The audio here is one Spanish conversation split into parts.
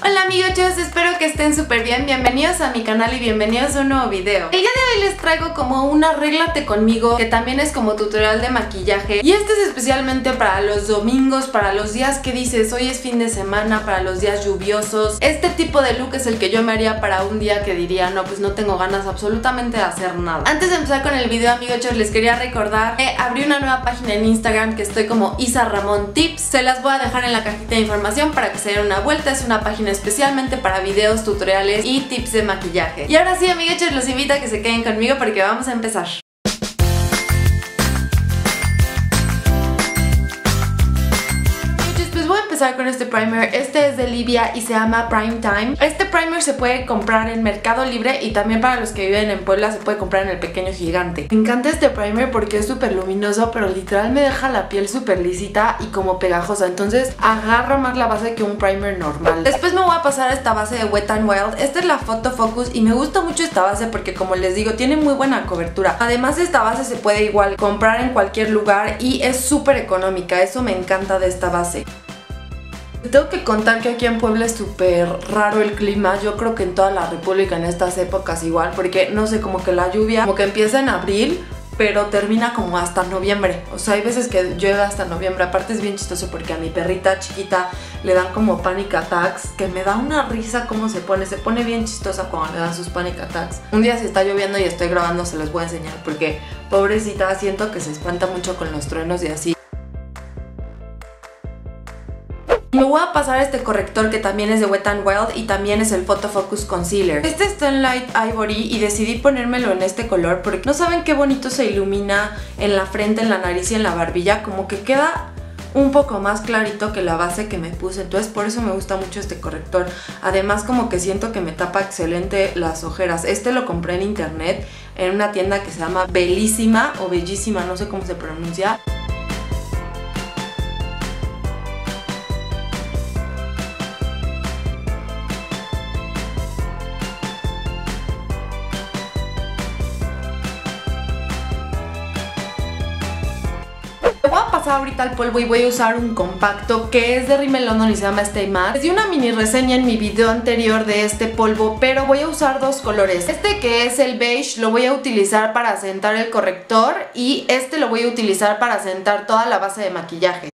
Hola amigos, espero que estén súper bien. Bienvenidos a mi canal y bienvenidos a un nuevo video. El día de hoy les traigo como un arréglate conmigo, que también es como tutorial de maquillaje. Y este es especialmente para los domingos, para los días que dices hoy es fin de semana, para los días lluviosos. Este tipo de look es el que yo me haría para un día que diría no, pues no tengo ganas absolutamente de hacer nada. Antes de empezar con el video amigos, les quería recordar que abrí una nueva página en Instagram que estoy como Isa Ramón Tips. Se las voy a dejar en la cajita de información para que se den una vuelta. Es una página especialmente para videos, tutoriales y tips de maquillaje. Y ahora sí amigos, los invito a que se queden conmigo porque vamos a empezar. Voy a empezar con este primer. Este es de Livia y se llama Prime Time. Este primer se puede comprar en Mercado Libre y también para los que viven en Puebla se puede comprar en El Pequeño Gigante. Me encanta este primer porque es súper luminoso, pero literal me deja la piel súper lisita y como pegajosa, entonces agarra más la base que un primer normal. Después me voy a pasar a esta base de Wet n Wild. Esta es la Photo Focus y me gusta mucho esta base porque, como les digo, tiene muy buena cobertura. Además esta base se puede igual comprar en cualquier lugar y es súper económica. Eso me encanta de esta base. Tengo que contar que aquí en Puebla es súper raro el clima. Yo creo que en toda la república en estas épocas igual, porque no sé, como que la lluvia como que empieza en abril pero termina como hasta noviembre. O sea, hay veces que llueve hasta noviembre. Aparte es bien chistoso porque a mi perrita chiquita le dan como panic attacks, que me da una risa cómo se pone bien chistosa cuando le dan sus panic attacks. Un día si está lloviendo y estoy grabando se los voy a enseñar porque pobrecita, siento que se espanta mucho con los truenos y así. Me voy a pasar este corrector que también es de Wet n Wild y también es el Photo Focus Concealer. Este está en Light Ivory y decidí ponérmelo en este color porque no saben qué bonito se ilumina en la frente, en la nariz y en la barbilla. Como que queda un poco más clarito que la base que me puse, entonces por eso me gusta mucho este corrector. Además como que siento que me tapa excelente las ojeras. Este lo compré en internet en una tienda que se llama Bellísima o Bellísima, no sé cómo se pronuncia. Voy a pasar ahorita al polvo y voy a usar un compacto que es de Rimmel London y se llama Stay Matte. Les di una mini reseña en mi video anterior de este polvo, pero voy a usar dos colores. Este que es el beige lo voy a utilizar para asentar el corrector y este lo voy a utilizar para asentar toda la base de maquillaje.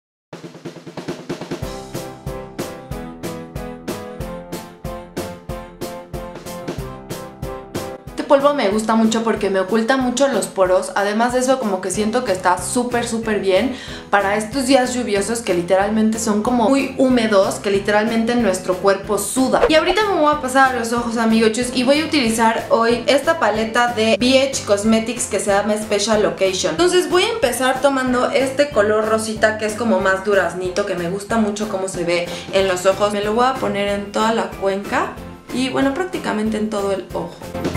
Polvo me gusta mucho porque me oculta mucho los poros. Además de eso, como que siento que está súper bien para estos días lluviosos que literalmente son como muy húmedos, que literalmente nuestro cuerpo suda. Y ahorita me voy a pasar a los ojos amigos y voy a utilizar hoy esta paleta de BH Cosmetics que se llama Special Occasion. Entonces voy a empezar tomando este color rosita que es como más duraznito, que me gusta mucho cómo se ve en los ojos. Me lo voy a poner en toda la cuenca y bueno, prácticamente en todo el ojo.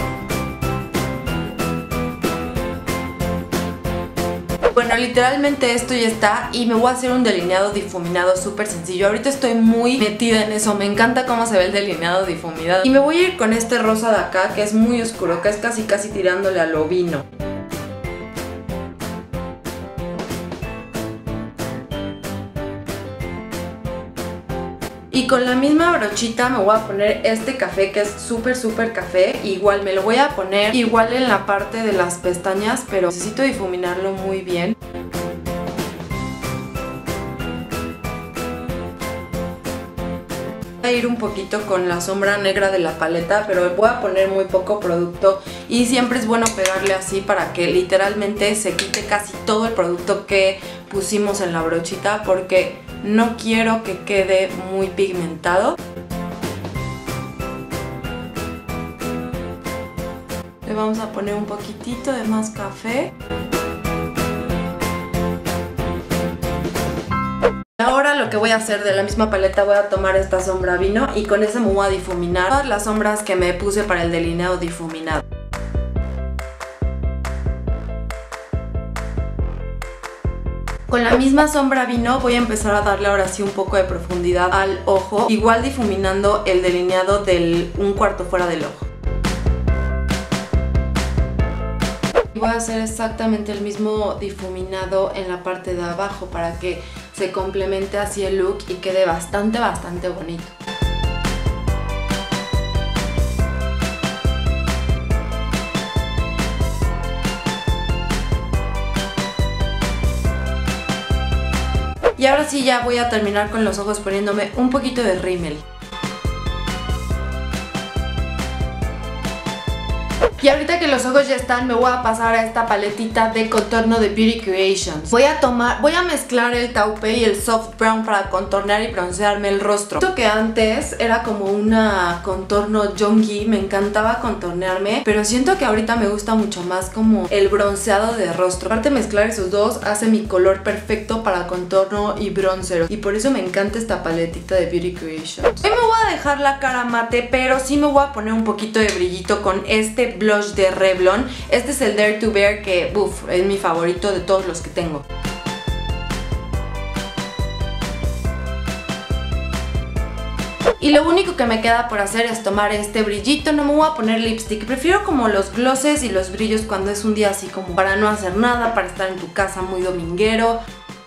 Bueno, literalmente esto ya está y me voy a hacer un delineado difuminado súper sencillo. Ahorita estoy muy metida en eso, me encanta cómo se ve el delineado difuminado. Y me voy a ir con este rosa de acá que es muy oscuro, que es casi tirándole a lo vino. Y con la misma brochita me voy a poner este café que es súper café. Igual me lo voy a poner igual en la parte de las pestañas, pero necesito difuminarlo muy bien. Voy a ir un poquito con la sombra negra de la paleta, pero voy a poner muy poco producto y siempre es bueno pegarle así para que literalmente se quite casi todo el producto que pusimos en la brochita, porque no quiero que quede muy pigmentado. Le vamos a poner un poquitito de más café. Ahora lo que voy a hacer, de la misma paleta voy a tomar esta sombra vino y con esa me voy a difuminar todas las sombras que me puse para el delineado difuminado. Con la misma sombra vino voy a empezar a darle ahora sí un poco de profundidad al ojo, igual difuminando el delineado del un cuarto fuera del ojo. Voy a hacer exactamente el mismo difuminado en la parte de abajo para que se complemente así el look y quede bastante bonito. Y ahora sí ya voy a terminar con los ojos poniéndome un poquito de rímel. Y ahorita que los ojos ya están, me voy a pasar a esta paletita de contorno de Beauty Creations. Voy a mezclar el taupe y el soft brown para contornear y broncearme el rostro. Esto que antes era como una contorno junkie, me encantaba contornearme, pero siento que ahorita me gusta mucho más como el bronceado de rostro. Aparte, mezclar esos dos hace mi color perfecto para contorno y bronzer, y por eso me encanta esta paletita de Beauty Creations. Hoy me voy a dejar la cara mate, pero sí me voy a poner un poquito de brillito con este blush de Revlon. Este es el Dare to Bare, que es mi favorito de todos los que tengo. Y lo único que me queda por hacer es tomar este brillito. No me voy a poner lipstick, prefiero como los glosses y los brillos cuando es un día así como para no hacer nada, para estar en tu casa muy dominguero.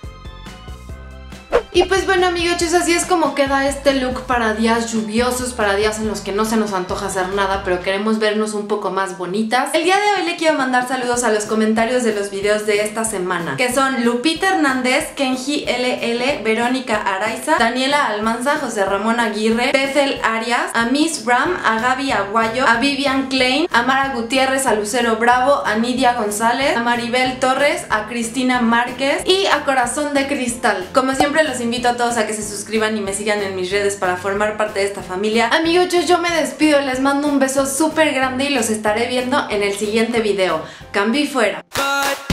Y pues bueno, amigos, así es como queda este look para días lluviosos, para días en los que no se nos antoja hacer nada, pero queremos vernos un poco más bonitas. El día de hoy le quiero mandar saludos a los comentarios de los videos de esta semana, que son Lupita Hernández, Kenji LL, Verónica Araiza, Daniela Almanza, José Ramón Aguirre, Bethel Arias, a Miss Ram, a Gaby Aguayo, a Vivian Klein, a Mara Gutiérrez, a Lucero Bravo, a Nidia González, a Maribel Torres, a Cristina Márquez y a Corazón de Cristal. Como siempre, los invito a todos a que se suscriban y me sigan en mis redes para formar parte de esta familia. Amigos, yo me despido, les mando un beso súper grande y los estaré viendo en el siguiente video. Cambio y fuera.